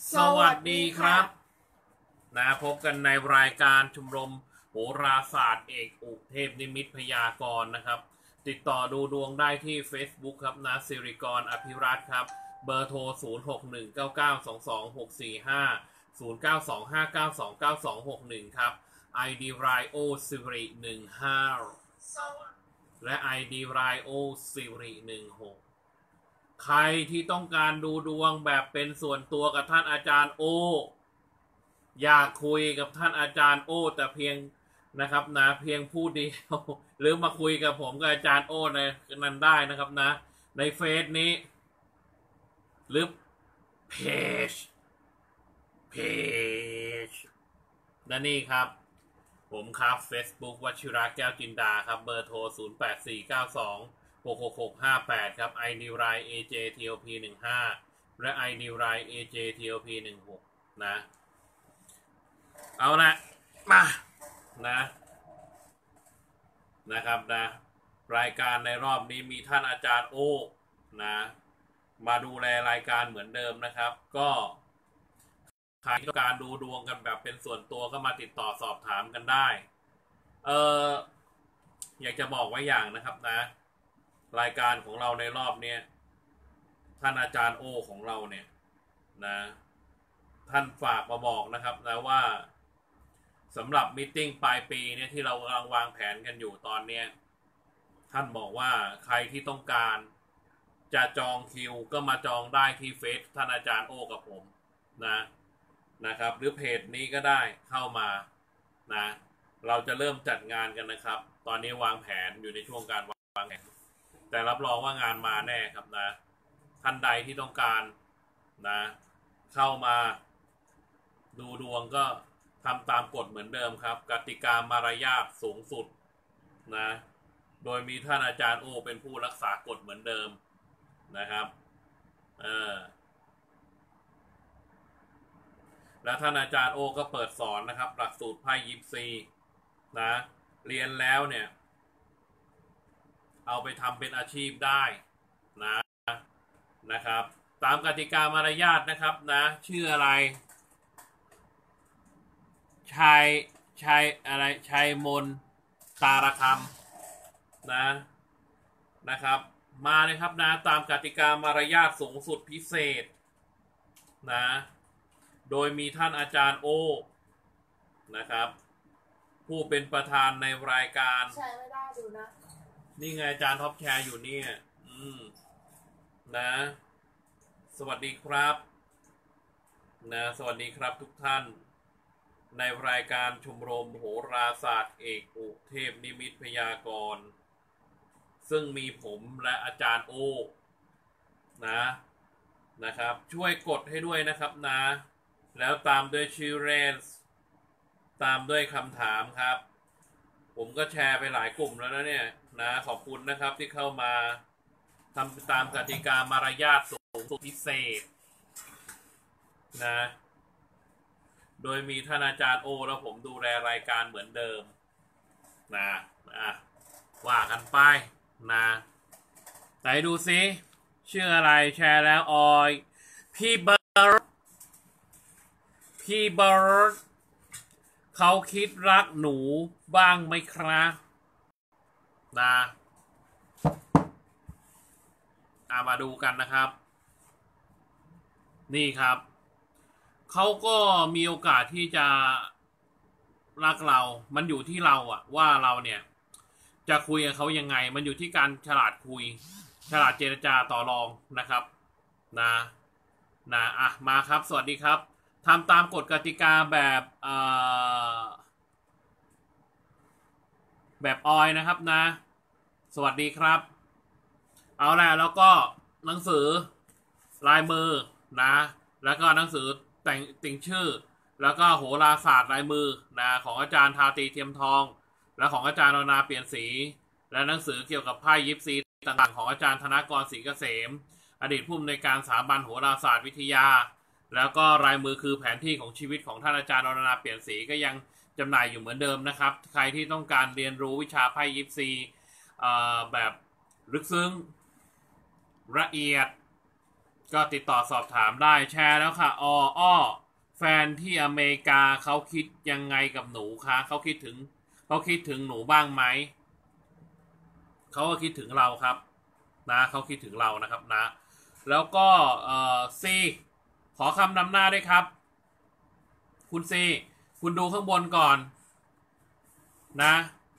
สวัสดีครับพบกันในรายการชมรมโหราศาสตร์เอกอุเทพนิมิตพยากรณ์นะครับติดต่อดูดวงได้ที่ Facebook ครับสิริกรอภิรัตน์ครับเบอร์โทร 0619922645 0925929261 ครับ ID Rio สิริ15และ ID Rio สิริ16ใครที่ต้องการดูดวงแบบเป็นส่วนตัวกับท่านอาจารย์โออยากคุยกับท่านอาจารย์โอแต่เพียงนะครับเพียงผู้เดียวหรือมาคุยกับผมกับอาจารย์โอในนั้นได้นะครับในเฟซนี้หรือเพจนี่ครับผมครับ Facebook วชิระแก้วจินดาครับเบอร์โทร 0849266658 ครับ ID Line AJTOP15 และ ID Line AJTOP16 เอาละมานะครับรายการในรอบนี้มีท่านอาจารย์โอมาดูแลรายการเหมือนเดิมนะครับก็ใครต้องการดูดวงกันแบบเป็นส่วนตัวก็มาติดต่อสอบถามกันได้อยากจะบอกไว้อย่างนะครับรายการของเราในรอบนี้ท่านอาจารย์โอของเราเนี่ยท่านฝากมาบอกนะครับว่าสำหรับมีตติ้งปลายปีเนี่ยที่เรากำลังวางแผนกันอยู่ตอนนี้ท่านบอกว่าใครที่ต้องการจะจองคิวก็มาจองได้ที่เฟซท่านอาจารย์โอกับผมนะครับหรือเพจนี้ก็ได้เข้ามาเราจะเริ่มจัดงานกันนะครับตอนนี้วางแผนอยู่ในช่วงการวางแผนแต่รับรองว่างานมาแน่ครับท่านใดที่ต้องการเข้ามาดูดวงก็ทำตามกฎเหมือนเดิมครับกติกามารยาทสูงสุดโดยมีท่านอาจารย์โอเป็นผู้รักษากฎเหมือนเดิมนะครับและท่านอาจารย์โอก็เปิดสอนนะครับหลักสูตรไพ่ยิปซีเรียนแล้วเนี่ยเอาไปทำเป็นอาชีพได้นะครับตามกติกามารยาทนะครับชื่ออะไรชัยมนตาระคำนะครับมาเลยครับตามกติกามารยาทสูงสุดพิเศษโดยมีท่านอาจารย์โอนะครับผู้เป็นประธานในรายการแชร์ไม่ได้ดูนะนี่ไงอาจารย์ท็อปแชร์อยู่เนี่ยสวัสดีครับสวัสดีครับทุกท่านในรายการชมรมโหราศาสตร์เอกอุเทพนิมิตพยากรณ์ซึ่งมีผมและอาจารย์โอนะครับช่วยกดให้ด้วยนะครับแล้วตามด้วยชื่อเรนส์ตามด้วยคำถามครับผมก็แชร์ไปหลายกลุ่มแล้วเนี่ยขอบคุณนะครับที่เข้ามาทำตามกติกามารยาทสูงสุดพิเศษโดยมีท่านอาจารย์โอแล้วผมดูแลรายการเหมือนเดิมว่ากันไปไหนดูซิชื่ออะไรแชร์แล้วออยพี่เบิร์ดเขาคิดรักหนูบ้างไหมครับมาดูกันนะครับนี่ครับเขาก็มีโอกาสที่จะรักเรามันอยู่ที่เราว่าเราเนี่ยจะคุยกับเขายังไงมันอยู่ที่การฉลาดคุยฉลาดเจรจาต่อรองนะครับมาครับสวัสดีครับทำตามกฎกติกาแบบออยนะครับสวัสดีครับเอาละแล้วก็หนังสือลายมือแล้วก็หนังสือแต่งชื่อแล้วก็โหราศาสตร์ลายมือของอาจารย์ทาตีเทียมทองและของอาจารย์นาเปลี่ยนสีและหนังสือเกี่ยวกับไพ่ยิปซีต่างๆของอาจารย์ธนกรศรีเกษมอดีตผู้อำนวยการสถาบันโหราศาสตร์วิทยาแล้วก็ลายมือคือแผนที่ของชีวิตของท่านอาจารย์นาเปลี่ยนสีก็ยังจำหน่ายอยู่เหมือนเดิมนะครับใครที่ต้องการเรียนรู้วิชาไพ่ยิปซีแบบลึกซึ้งละเอียดก็ติดต่อสอบถามได้แชร์แล้วค่ะอ้อแฟนที่อเมริกาเขาคิดยังไงกับหนูคะเขาคิดถึงหนูบ้างไหมเขาก็คิดถึงเราครับนะเขาคิดถึงเรานะครับนะแล้วก็ซีขอคำนำหน้าด้วยครับคุณซีคุณดูข้างบนก่อนนะ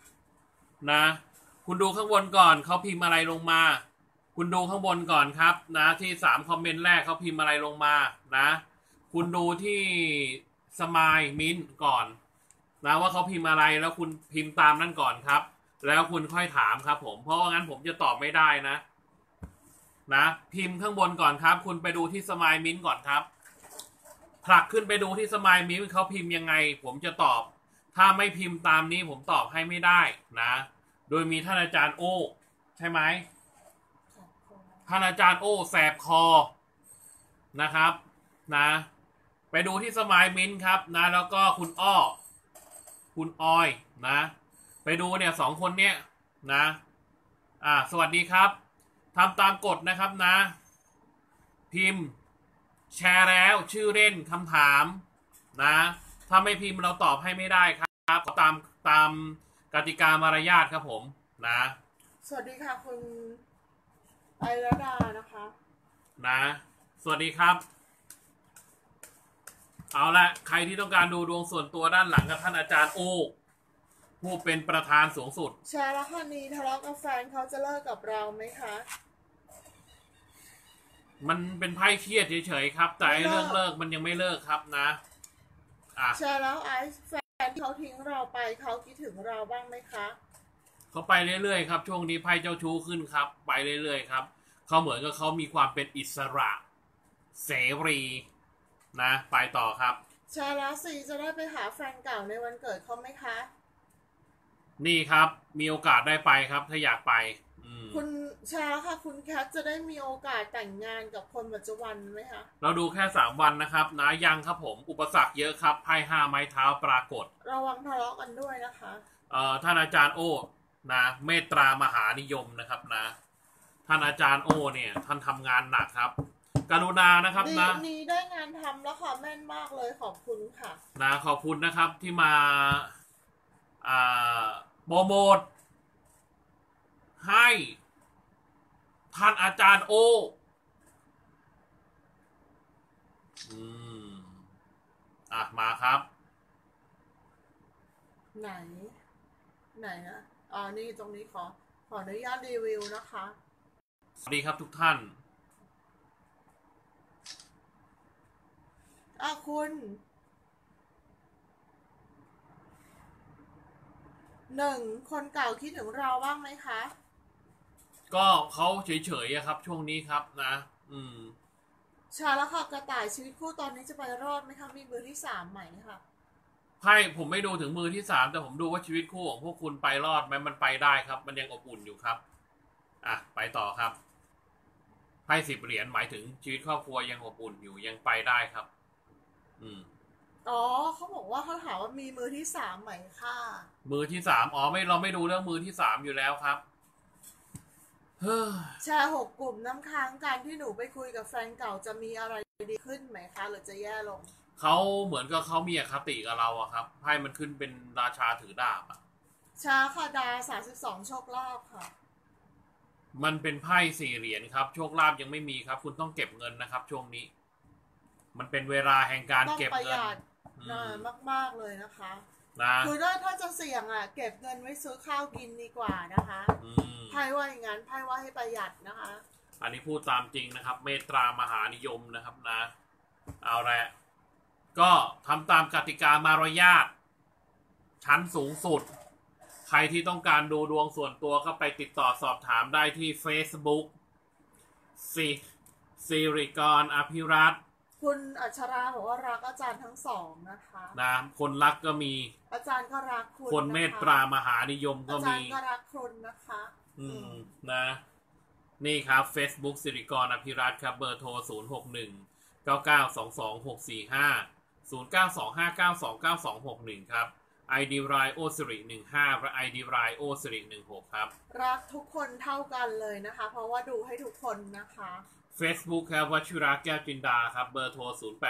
คุณดูข้างบนก่อนเขาพิมพ์อะไรลงมาคุณดูข้างบนก่อนครับนะที่3 คอมเมนต์แรกเขาพิมพ์อะไรลงมานะคุณดูที่สมายมิ้นก่อนนะว่าเขาพิมพ์อะไรแล้วคุณพิมพ์ตามนั่นก่อนครับแล้วคุณค่อยถามครับผมเพราะว่างั้นผมจะตอบไม่ได้นะพิมพ์ข้างบนก่อนครับคุณไปดูที่สมายมิ้นก่อนครับผลักขึ้นไปดูที่สมายมิ้นเขาพิมพ์ยังไงผมจะตอบถ้าไม่พิมพ์ตามนี้ผมตอบให้ไม่ได้นะโดยมีท่านอาจารย์โอ้ใช่ไหมท่านอาจารย์โอ้แสบคอนะครับนะไปดูที่สมายมิ้นครับนะแล้วก็คุณออยนะไปดูเนี่ย2 คนเนี่ยนะสวัสดีครับทำตามกฎนะครับนะพิมพ์แชร์แล้วชื่อเล่นคำถามนะถ้าไม่พิมพ์เราตอบให้ไม่ได้ครับตามกติกามารยาทครับผมนะสวัสดีค่ะคุณไอรดานะคะนะสวัสดีครับเอาละใครที่ต้องการดูดวงส่วนตัวด้านหลังกับท่านอาจารย์โอผู้เป็นประธานสูงสุดแชร์แล้วค่ะนี้ทะเลาะกับแฟนเขาจะเลิกกับเราไหมคะมันเป็นไพ่เครียดเฉยๆครับแต่เรื่องเลิกมันยังไม่เลิกครับนะแชร์แล้วไอซ์แฟนเขาทิ้งเราไปเขาคิดถึงเราบ้างไหมคะเขาไปเรื่อยๆครับช่วงนี้ไพ่เจ้าชู้ขึ้นครับไปเรื่อยๆครับเขาเหมือนกับเขามีความเป็นอิสระเสรีนะไปต่อครับแชร์แล้วซีจะได้ไปหาแฟนเก่าในวันเกิดเขาไหมคะนี่ครับมีโอกาสได้ไปครับถ้าอยากไปคุณแชร์แล้วค่ะคุณแคทจะได้มีโอกาสแต่งงานกับคนปัจจุบันไหมคะเราดูแค่3 วันนะครับนะยังครับผมอุปสรรคเยอะครับไพ่5 ไม้เท้าปรากฏระวังทะเลาะกันด้วยนะคะท่านอาจารย์โอ้นะเมตตามหานิยมนะครับนะท่านอาจารย์โอ้เนี่ยท่านทำงานหนักครับกรุณานะครับนะนี้ได้งานทำแล้วค่ะแม่นมากเลยขอบคุณค่ะนะขอบคุณนะครับที่มาโปรโมทให้ท่านอาจารย์โอมาครับไหนนะนี่ตรงนี้ขออนุญาตรีวิวนะคะสวัสดีครับทุกท่านคุณคนเก่าคิดถึงเราบ้างไหมคะก็เขาเฉยๆครับช่วงนี้ครับนะชาแล้วค่ะกระต่ายชีวิตคู่ตอนนี้จะไปรอดไหมคะมีมือที่3ใหม่ค่ะไพ่ผมไม่ดูถึงมือที่3แต่ผมดูว่าชีวิตคู่ของพวกคุณไปรอดไหมมันไปได้ครับมันยังอบอุ่นอยู่ครับไปต่อครับไพ่10 เหรียญหมายถึงชีวิตครอบครัวยังอบอุ่นอยู่ยังไปได้ครับเขาบอกว่าเขาถามว่ามีมือที่3ไหมค่ะมือที่3เราไม่ดูเรื่องมือที่3อยู่แล้วครับแชร์6 กลุ่มน้ำค้างการที่หนูไปคุยกับแฟนเก่าจะมีอะไรดีขึ้นไหมคะหรือจะแย่ลงเขาเหมือนกับเขามีอคติกับเราอะครับไพ่มันขึ้นเป็นราชาถือดาบอะชาค่ะดา32โชคลาภค่ะมันเป็นไพ่4 เหรียญครับโชคลาภยังไม่มีครับคุณต้องเก็บเงินนะครับช่วงนี้มันเป็นเวลาแห่งการเก็บเงินมากๆเลยนะคะคือถ้าจะเสี่ยงเก็บเงินไว้ซื้อข้าวกินดีกว่านะคะไพ่ว่าอย่างนั้นไพ่ว่าให้ประหยัดนะคะอันนี้พูดตามจริงนะครับเมตตามหานิยมนะครับนะเอาละก็ทำตามกติกามารยาทชั้นสูงสุดใครที่ต้องการดูดวงส่วนตัวก็ไปติดต่อสอบถามได้ที่ Facebook สิริกรอภิรัตน์คุณอัชราบอกว่ารักอาจารย์ทั้ง2นะคะคนรักก็มีอาจารย์ก็รักคุณคนเมตตามหานิยมก็มีอาจารย์ก็รักคุณนะคะนี่ครับ Facebook สิริกรอภิรัตน์ครับเบอร์โทร0619922645 0925929261ครับ ID Rai O Siri 15และ ID Rai O Siri 16ครับรักทุกคนเท่ากันเลยนะคะเพราะว่าดูให้ทุกคนนะคะ Facebook ครับวชิระแก้วจินดาครับเบอร์โทร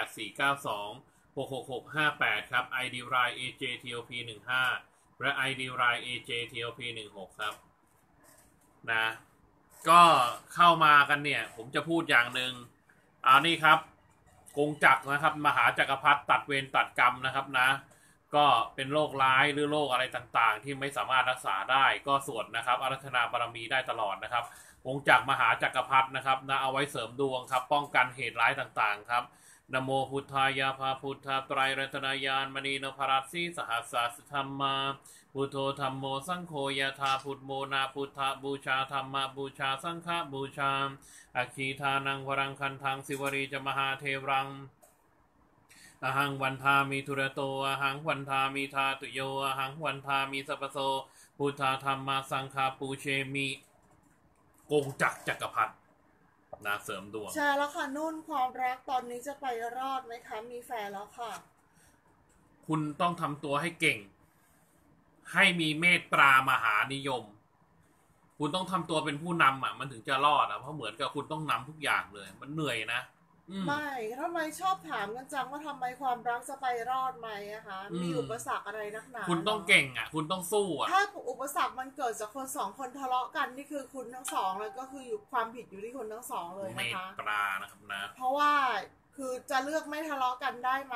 0849266658ครับ ID Line AJTOP15 และ ID Line AJTOP16 ครับนะก็เข้ามากันเนี่ยผมจะพูดอย่างหนึ่งนี่ครับกงจักรนะครับมหาจักรพรรดิตัดเวรตัดกรรมนะครับนะก็เป็นโรคร้ายหรือโรคอะไรต่างๆที่ไม่สามารถรักษาได้ก็สวดนะครับอารัธนาบารมีได้ตลอดนะครับองค์จักรมหาจักรพรรดินะครับนะเอาไว้เสริมดวงครับป้องกันเหตุร้ายต่างๆครับนะโมพุทธายาภาพุทธาไตรรัตนายานมณีนพรัสสีสหัสสะธรรมาพุทโธธรรมโมสังโฆยะธาพุทโมนาพุทธบูชาธรรมบูชาสังฆบูชาอาคีทานังวรังคันทังสิวรีจมหาเทรังอหังวันทามีทุระโตอหังวันทามีทาตุโยอหังวันทามีสัพพโสพุทธาธรรมาสังฆาปูเชมิกงจักรจักรพรรดินะเสริมดวงใช่แล้วค่ะนุ่นความรักตอนนี้จะไปรอดไหมคะมีแฟนแล้วค่ะคุณต้องทำตัวให้เก่งให้มีเมตตามหานิยมคุณต้องทำตัวเป็นผู้นำมันถึงจะรอดเพราะเหมือนกับคุณต้องนำทุกอย่างเลยมันเหนื่อยนะไม่ทำไมชอบถามกันจังว่าทำไมความรักจะไปรอดไหมอะคะมีอุปสรรคอะไรนักหนาคุณต้องเก่งคุณต้องสู้ถ้าอุปสรรคมันเกิดจากคนสองคนทะเลาะกันนี่คือคุณทั้งสองเลยก็คืออยู่ความผิดอยู่ที่คุณทั้งสองเลยนะคะเมตตานะครับนะเพราะว่าคือจะเลือกไม่ทะเลาะกันได้ไหม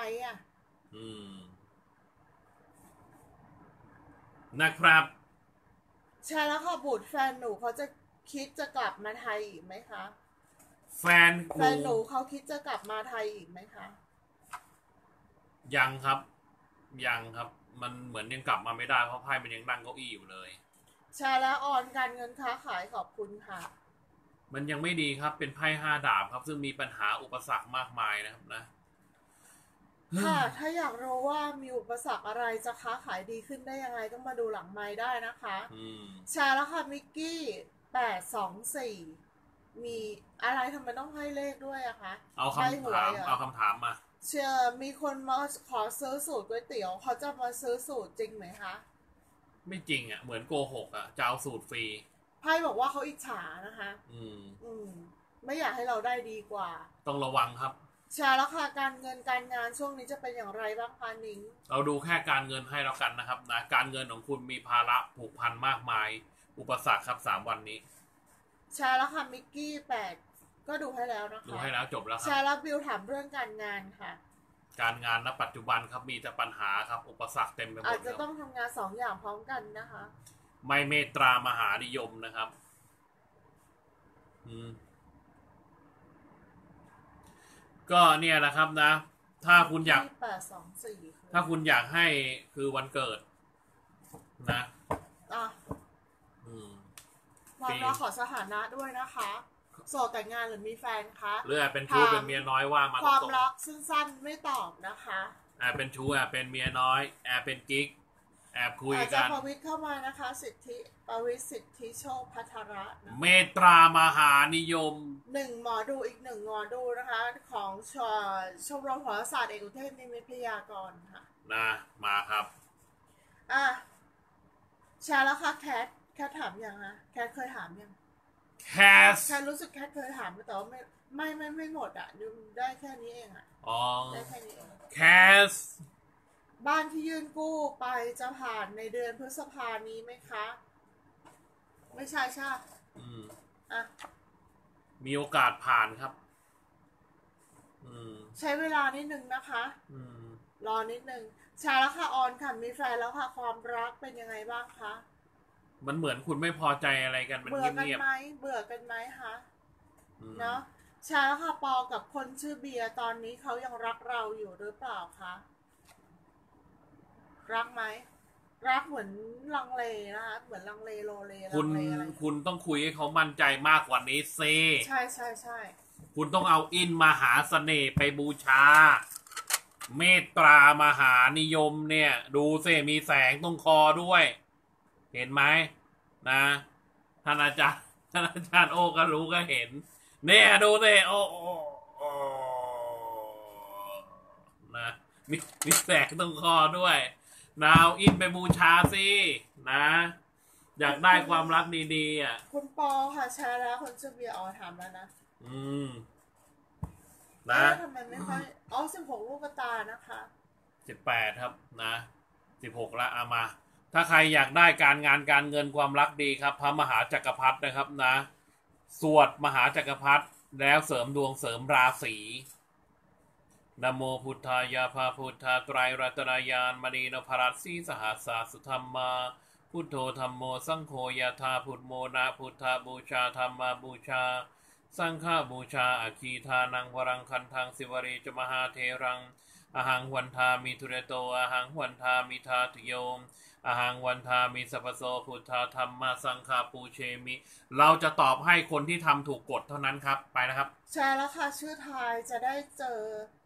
นะครับใช่แล้วค่ะบุตรแฟนหนูเขาจะคิดจะกลับมาไทยอีกไหมคะแฟนหนูเขาคิดจะกลับมาไทยอีกไหมคะยังครับมันเหมือนยังกลับมาไม่ได้เพราะไพ่มันยังนั่งเก้าอี้อยู่เลยใช่แล้วออนการเงินค้าขายขอบคุณค่ะมันยังไม่ดีครับเป็นไพ่5 ดาบครับซึ่งมีปัญหาอุปสรรคมากมายนะครับนะค่ะถ้าอยากรู้ว่ามีอุปสรรคอะไรจะค้าขายดีขึ้นได้ยังไงต้องมาดูหลังไม้ได้นะคะใช่แล้วค่ะมิกกี้824มีอะไรทำไมต้องให้เลขด้วยอะคะเอาคำถามมาเชื่อมีคนมาขอซื้อสูตรก๋วยเตี๋ยวเขาจะมาซื้อสูตรจริงไหมคะไม่จริงเหมือนโกหกจะเอาสูตรฟรีไพ่บอกว่าเขาอิจฉานะคะไม่อยากให้เราได้ดีกว่าต้องระวังครับใช่แล้วค่ะการเงินการงานช่วงนี้จะเป็นอย่างไรบ้างคะนิ้งเราดูแค่การเงินให้แล้วกันนะครับนะการเงินของคุณมีภาระผูกพันมากมายอุปสรรคครับ3 วันนี้ใช่แล้วค่ะมิกกี้8ก็ดูให้แล้วนะคะดูให้แล้วจบแล้วครับใช่แล้วบิวถามเรื่องการงานค่ะการงานณปัจจุบันครับมีแต่ปัญหาครับอุปสรรคเต็มไปหมดอาจจะต้องทำงาน2 อย่างพร้อมกันนะคะไม่เมตตามหานิยมนะครับก็เนี่ยแหละครับนะถ้าคุณอยาก 824 ถ้าคุณอยากให้คือวันเกิดนะความรักขอสถานะด้วยนะคะโสดแต่งงานหรือมีแฟนคะหรือเป็นชู้เป็นเมียน้อยว่ามาความรักสั้นๆไม่ตอบนะคะเป็นชู้เป็นเมียน้อยเป็นกิ๊กแอบคุยกันอาจารย์ประวิตรเข้ามานะคะสิทธิประวิตรสิทธิโชคพัทระเมตตามหานิยม 1หมอดูอีก1หมอดูนะคะของชมรมโหราศาสตร์เอกอุเทศนิมิตพยากรณ์ค่ะนะมาครับใช่แล้วค่ะแคทถามยังคะแคทเคยถามยังแคทรู้สึกแคทเคยถามแต่ว่าไม่หมดดูได้แค่นี้เองได้แค่นี้เองแคทบ้านที่ยื่นกู้ไปจะผ่านในเดือนพฤษภานี้ไหมคะไม่ใช่มีโอกาสผ่านครับใช้เวลานิดนึงนะคะรอนิดนึงใช่แล้วค่ะออนค่ะมีแฟนแล้วค่ะความรักเป็นยังไงบ้างคะมันเหมือนคุณไม่พอใจอะไรกันมันเงียบๆเบื่อกันไหมคะเนาะใช่แล้วค่ะปอกับคนชื่อเบียร์ตอนนี้เขายังรักเราอยู่หรือเปล่าคะรักไหมรักเหมือนลังเลนะคะเหมือนลังเลโลเลคุณต้องคุยให้เขามั่นใจมากกว่านี้เซใช่คุณต้องเอาอินมหาเสน่ห์ไปบูชาเมตตามหานิยมเนี่ยดูเซมีแสงตรงคอด้วยเห็นไหมนะท่านอาจารย์โอก็รู้ก็เห็นเนี่ยดูเซโอนะมีแสงตรงคอด้วยนาวอินไปบูชาสินะอยากได้ความรักดีๆคุณปอค่ะแชร์แล้วคนชื่อเบียร์ถามแล้วนะนะทำไมไม่ค่อย16 ลูกตานะคะ 18ครับนะ16ละเอามาถ้าใครอยากได้การงานการเงินความรักดีครับพระมหาจักรพรรดินะครับนะสวดมหาจักรพรรดิแล้วเสริมดวงเสริมราศีนะโมพุทธายาภาพุทธาไตรรัตนายานมณีนพรัตสีสหัสสาสุธรรมาพุทโธธรรมโมสังโฆยาธาพุทโมนาพุทธาบูชาธรรมาบูชาสังฆบูชาอาคีทานังวรังคันทังสิวรีจมหาเทรังอหังวันทามิทุเรโตอหังวันทามิทาตุโยมอหังวันทามิสัพโสพุทธาธรรมสังฆาปูเชมิเราจะตอบให้คนที่ทำถูกกฎเท่านั้นครับไปนะครับใช่แล้วค่ะชื่อไทยจะได้เจอ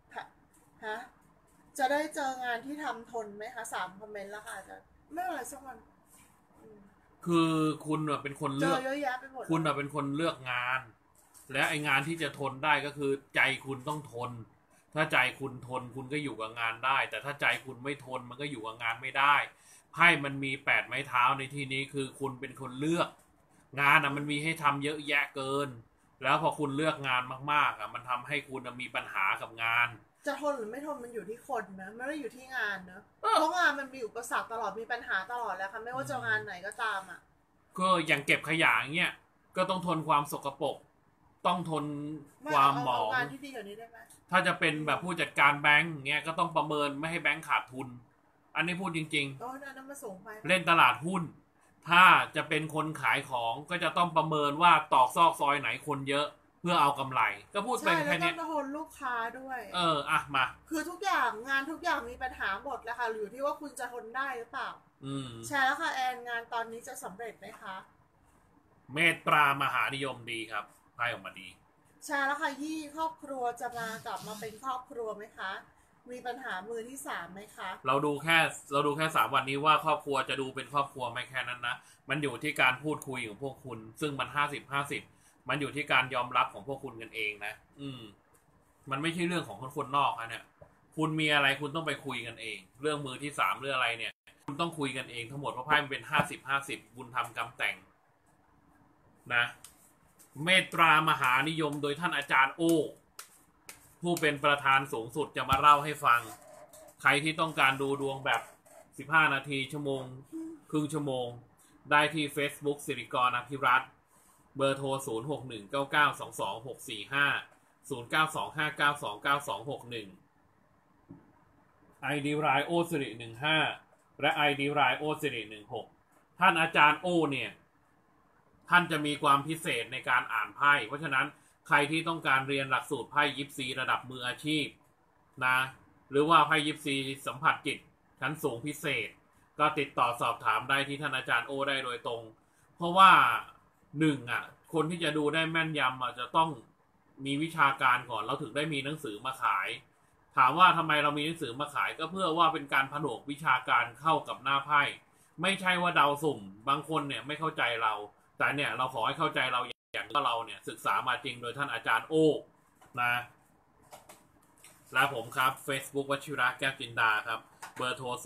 จะได้เจองานที่ทำทนไหมคะ3 คอมเมนต์แล้วค่ะจะไม่อะไรสักวันคือคุณเป็นคนเลือกเยอะแยะไปหมดคุณเป็นคนเลือกงานและไองานที่จะทนได้ก็คือใจคุณต้องทนถ้าใจคุณทนคุณก็อยู่กับงานได้แต่ถ้าใจคุณไม่ทนมันก็อยู่กับงานไม่ได้ไพ่มันมี8 ไม้เท้าในที่นี้คือคุณเป็นคนเลือกงานมันมีให้ทำเยอะแยะเกินแล้วพอคุณเลือกงานมากๆมันทำให้คุณมีปัญหากับงานจะทนหรือไม่ทนมันอยู่ที่คนนะไม่ได้อยู่ที่งานนะเพราะงานมันมีอุปสรรคตลอดมีปัญหาตลอดแล้วค่ะไม่ว่าจะงานไหนก็ตามก็อย่างเก็บขยะเงี้ยก็ต้องทนความสกปรกต้องทนความหมองงานที่ดีกว่านี้ได้ไหมถ้าจะเป็นแบบผู้จัดการแบงก์เงี้ยก็ต้องประเมินไม่ให้แบงก์ขาดทุนอันนี้พูดจริงๆนั่นมาส่งไปเล่นตลาดหุ้นถ้าจะเป็นคนขายของก็จะต้องประเมินว่าตอกซอกซอยไหนคนเยอะเพื่อเอากำไรก็พูดไปแค่นี้ใช่แล้วต้องทนลูกค้าด้วยมาคือทุกอย่างงานทุกอย่างมีปัญหาหมดแล้วค่ะอยู่ที่ว่าคุณจะทนได้หรือเปล่าใช่แล้วค่ะแอนงานตอนนี้จะสำเร็จไหมคะเมตตามหานิยมดีครับไพ่ออกมาดีใช่แล้วค่ะครอบครัวจะกลับมาเป็นครอบครัวไหมคะมีปัญหามือที่3ไหมคะเราดูแค่3 วันนี้ว่าครอบครัวจะดูเป็นครอบครัวไม่แค่นั้นนะมันอยู่ที่การพูดคุยของพวกคุณซึ่งมัน50-50มันอยู่ที่การยอมรับของพวกคุณกันเองนะมันไม่ใช่เรื่องของคนนอกนะเนี่ยคุณมีอะไรคุณต้องไปคุยกันเองเรื่องมือที่3เรื่องอะไรเนี่ยคุณต้องคุยกันเองทั้งหมดเพราะไพ่มันเป็น50-50บุญทำกรรมแต่งนะเมตตามหานิยมโดยท่านอาจารย์โอผู้เป็นประธานสูงสุดจะมาเล่าให้ฟังใครที่ต้องการดูดวงแบบ15 นาทีชั่วโมงครึ่งชั่วโมงได้ที่ Facebook สิริกรอภิรัตน์เบอร์โทร0619922645 0925929261 ID รายโอสิริ15และ ID รายโอสิริ16ท่านอาจารย์โอเนี่ยท่านจะมีความพิเศษในการอ่านไพ่เพราะฉะนั้นใครที่ต้องการเรียนหลักสูตรไพ่ยิปซีระดับมืออาชีพนะหรือว่าไพ่ยิปซีสัมผัสจิตชั้นสูงพิเศษก็ติดต่อสอบถามได้ที่ท่านอาจารย์โอได้โดยตรงเพราะว่าคนที่จะดูได้แม่นยำจะต้องมีวิชาการก่อนเราถึงได้มีหนังสือมาขายถามว่าทำไมเรามีหนังสือมาขายก็เพื่อว่าเป็นการผนวกวิชาการเข้ากับหน้าไพ่ไม่ใช่ว่าเดาสุ่มบางคนเนี่ยไม่เข้าใจเราแต่เนี่ยเราขอให้เข้าใจเราอย่างที่เราเนี่ยศึกษามาจริงโดยท่านอาจารย์โอนะและผมครับ Facebook วชิระแก้วจินดาครับเบอร์โทร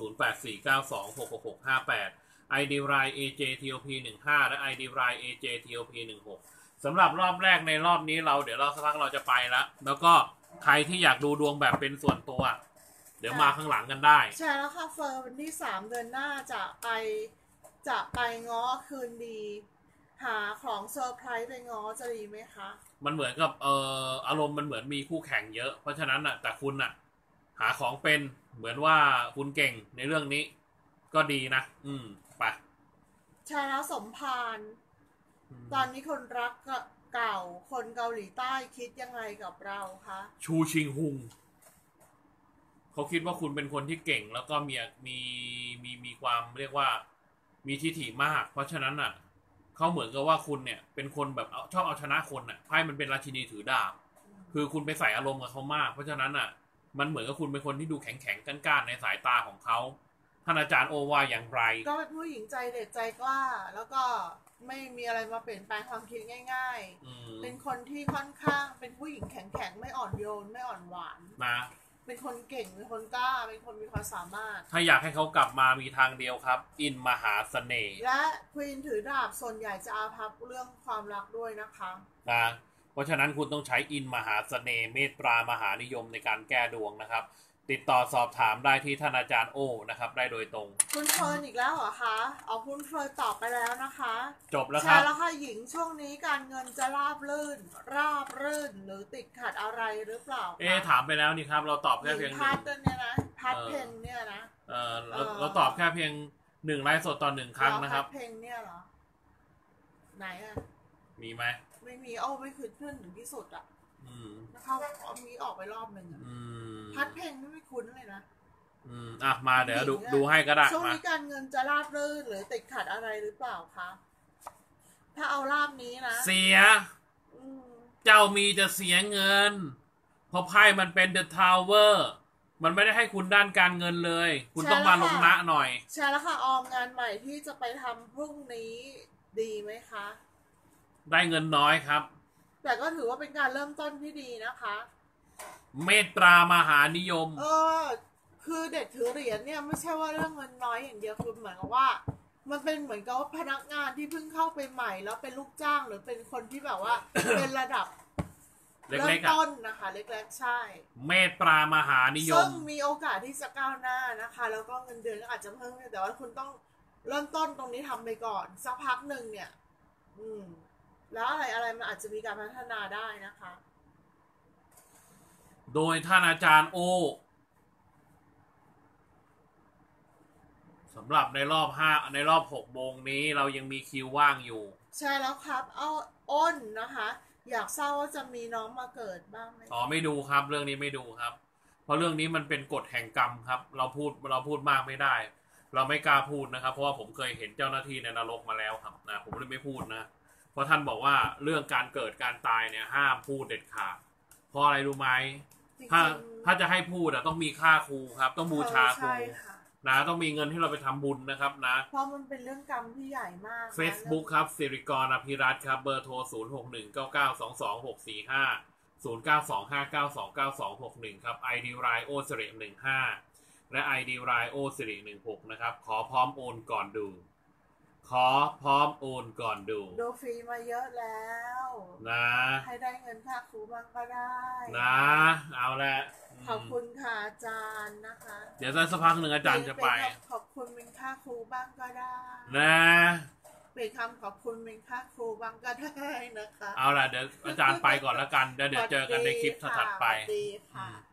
0849266658 ID ราย AJTOP15 และ ID ราย AJTOP16 สำหรับรอบแรกในรอบนี้เดี๋ยวเราสักพักเราจะไปแล้วก็ใครที่อยากดูดวงแบบเป็นส่วนตัวเดี๋ยวมาข้างหลังกันได้ใช่แล้วค่ะเฟิร์นวันที่3 เดือนหน้าจะไปง้อคืนดีหาของเซอร์ไพรส์ไปง้อจะดีไหมคะมันเหมือนกับอารมณ์มันเหมือนมีคู่แข่งเยอะเพราะฉะนั้นแต่คุณหาของเป็นเหมือนว่าคุณเก่งในเรื่องนี้ก็ดีนะไปใช่แล้วสมภารตอนนี้คนรักเก่าคนเกาหลีใต้คิดยังไงกับเราคะชูชิงฮุงเขาคิดว่าคุณเป็นคนที่เก่งแล้วก็มีความเรียกว่ามีทิฐิมากเพราะฉะนั้นเขาเหมือนกับว่าคุณเนี่ยเป็นคนแบบชอบเอาชนะคนไพ่มันเป็นราชินีถือดาบคือคุณไปใส่อารมณ์กับเขามากเพราะฉะนั้นมันเหมือนกับคุณเป็นคนที่ดูแข็งก้านในสายตาของเขาท่านอาจารย์โอว่าอย่างไรก็เป็นผู้หญิงใจเด็ดใจกล้าแล้วก็ไม่มีอะไรมาเปลี่ยนแปลงความคิดง่ายๆเป็นคนที่ค่อนข้างเป็นผู้หญิงแข็งไม่อ่อนโยนไม่อ่อนหวานนะเป็นคนเก่งเป็นคนกล้าเป็นคนมีความสามารถถ้าอยากให้เขากลับมามีทางเดียวครับอินมหาเสน่ห์และควีนถือดาบส่วนใหญ่จะอาภัพเรื่องความรักด้วยนะคะเพราะฉะนั้นคุณต้องใช้อินมหาเสน่ห์เมตตามหานิยมในการแก้ดวงนะครับติดต่อสอบถามได้ที่ท่านอาจารย์โอนะครับได้โดยตรงคุณเฟิร์นอีกแล้วเหรอคะเอาคุณเฟิร์นตอบไปแล้วนะคะจบแล้วครับใช่แล้วค่ะหญิงช่วงนี้การเงินจะราบรื่นหรือติดขัดอะไรหรือเปล่าถามไปแล้วนี่ครับเราตอบแค่เพียงพัดเนี่ยนะพัดเพลงเนี่ยนะเราตอบแค่เพียง1 ไลฟ์สดต่อ 1 ครั้งนะครับเพลงเนี่ยเหรอไหนอะมีไหมไม่มีไม่คือเพื่อนถึงที่สุดอะนะคะมีออกไปรอบหนึ่งพัดเพลงไม่คุ้นเลยนะมาเดี๋ยวดูให้ก็ได้ช่วงนี้การเงินจะราบรื่นหรือติดขัดอะไรหรือเปล่าคะถ้าเอารอบนี้นะเสียเจ้ามีจะเสียเงินเพราะไพ่มันเป็น The Tower มันไม่ได้ให้คุณด้านการเงินเลยคุณต้องมาลงนะหน่อยใช่แล้วค่ะออมงานใหม่ที่จะไปทำพรุ่งนี้ดีไหมคะได้เงินน้อยครับแต่ก็ถือว่าเป็นการเริ่มต้นที่ดีนะคะเมตตามหานิยมคือเด็กถือเหรียญเนี่ยไม่ใช่ว่าเรื่องเงินน้อยอย่างเดียวคือเหมือนกับว่ามันเป็นเหมือนกับว่าพนักงานที่เพิ่งเข้าไปใหม่แล้วเป็นลูกจ้างหรือเป็นคนที่แบบว่า เป็นระดับเริ่มต้นนะคะเล็กๆใช่เมตตามหานิยมซึ่งมีโอกาสที่จะก้าวหน้านะคะแล้วก็เงินเดือนก็อาจจะเพิ่มแต่ว่าคุณต้องเริ่มต้นตรงนี้ทำไปก่อนสักพักหนึ่งเนี่ยแล้วอะไรมันอาจจะมีการพัฒนาได้นะคะโดยท่านอาจารย์โอสำหรับในรอบ6 โมงนี้เรายังมีคิวว่างอยู่ใช่แล้วครับอ้นนะคะอยากทราบว่าจะมีน้องมาเกิดบ้างไหมไม่ดูครับเรื่องนี้ไม่ดูครับเพราะเรื่องนี้มันเป็นกฎแห่งกรรมครับเราพูดมากไม่ได้เราไม่กล้าพูดนะครับเพราะว่าผมเคยเห็นเจ้าหน้าที่ในนรกมาแล้วครับนะผมเลยไม่พูดนะเพราะท่านบอกว่าเรื่องการเกิดการตายเนี่ยห้ามพูดเด็ดขาดเพราะอะไรรู้ไหมถ้าจะให้พูดต้องมีค่าครูครับต้องบูชาครูนะต้องมีเงินที่เราไปทำบุญนะครับนะเพราะมันเป็นเรื่องกรรมที่ใหญ่มาก Facebook ครับสิริกรอภิรัตน์ครับเบอร์โทร0619922645 0925929261ครับ ID Line โอสิริ15และ ID Line โอสิริ16นะครับขอพร้อมโอนก่อนดูดูฟรีมาเยอะแล้วนะให้ได้เงินค่าครูบ้างก็ได้นะเอาละขอบคุณค่ะอาจารย์นะคะเดี๋ยวสักพักหนึ่งอาจารย์จะไปขอบคุณเป็นค่าครูบ้างก็ได้นะเป็นคำขอบคุณเป็นค่าครูบ้างก็ได้นะคะเอาล่ะเดี๋ยวอาจารย์ไปก่อนแล้วกันเดี๋ยวเจอกันในคลิปถัดไปดีค่ะ